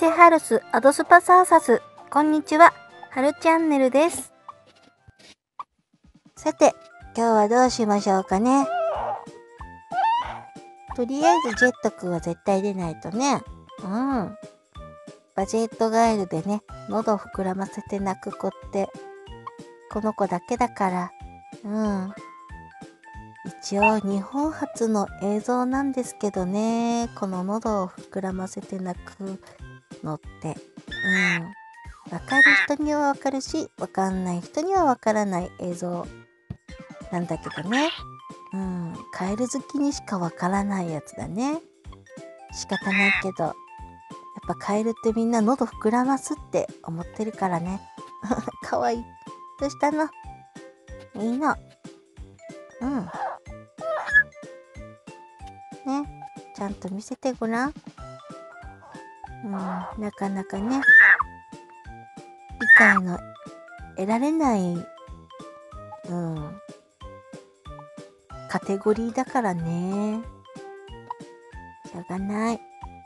セハルスアドスパサーサス。こんにちは、はるチャンネルです。さて、今日はどうしましょうかね。とりあえずジェットくんは絶対出ないとね。バジェットガエルでね、喉を膨らませて泣く子ってこの子だけだから。一応日本初の映像なんですけどね、この喉を膨らませて泣くのって。わかる人にはわかるし、わかんない人にはわからない映像なんだけどね。カエル好きにしかわからないやつだね。仕方ないけど、やっぱカエルってみんな喉膨らますって思ってるからね。かわいい。どうしたの？いいの。ね、ちゃんと見せてごらん。なかなかね、理解の得られないカテゴリーだからね。しょうがない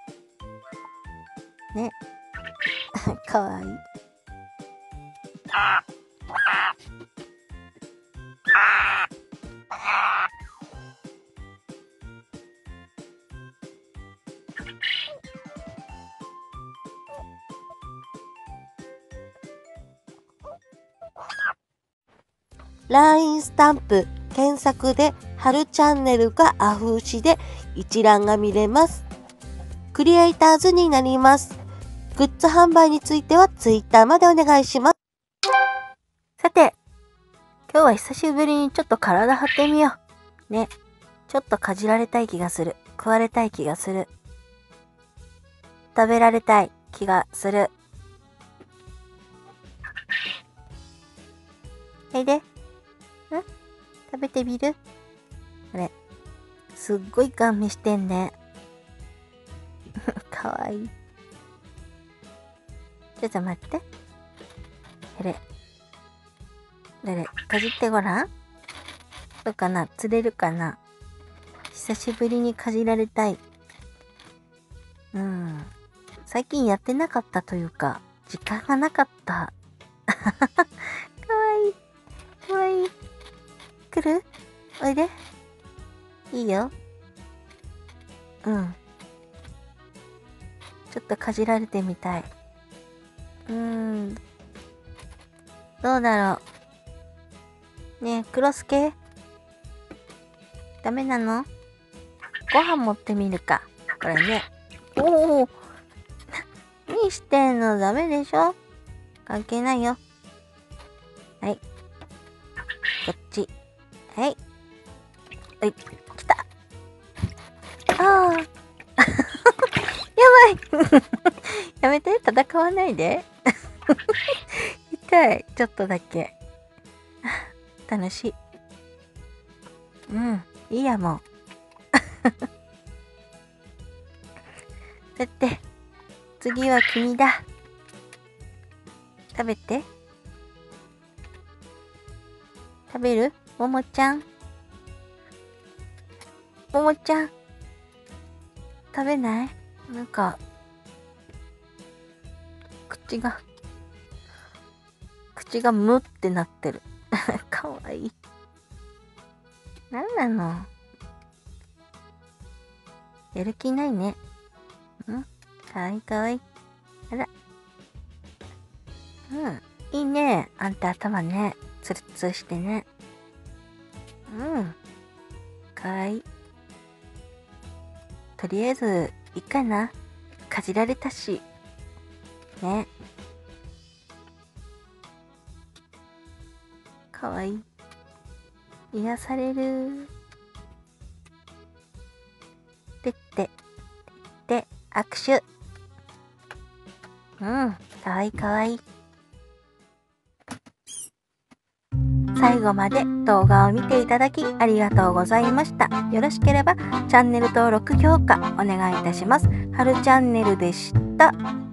ね。かわいい。 LINE スタンプ検索ではるチャンネルがアフーシで一覧が見れます。クリエイターズになります。グッズ販売については Twitter までお願いします。 さて、今日は久しぶりにちょっと体張ってみよう。ね。ちょっとかじられたい気がする。食われたい気がする。食べられたい気がする。へいで。食べてみる？あれ。すっごいガン見してんね。かわいい。ちょっと待って。どれ、かじってごらん。どうかな？釣れるかな？久しぶりにかじられたい。最近やってなかったというか、時間がなかった。かわいい。かわいい。来る？おいで。いいよ。ちょっとかじられてみたい。どうだろう。ねえ、クロスケ？ダメなの？ご飯持ってみるか。これね。おお。何してんの？ダメでしょ？関係ないよ。はい。こっち。はい。来た。ああ。やばい。やめて、戦わないで。痛い。ちょっとだけ。楽しい。いいや、もう。だって、次は君だ。食べて。食べる？ももちゃん。ももちゃん。食べない？なんか、口がムってなってる。かわいい。なんなの？やる気ないね。かわいいかわいい。あら。いいね。あんた頭ね。ツルツルしてね。かわいい。とりあえず、いいかな。かじられたし。ね。かわいい。癒される。で、握手。かわいいかわいい。最後まで動画を見ていただきありがとうございました。よろしければチャンネル登録評価お願いいたします。はるチャンネルでした。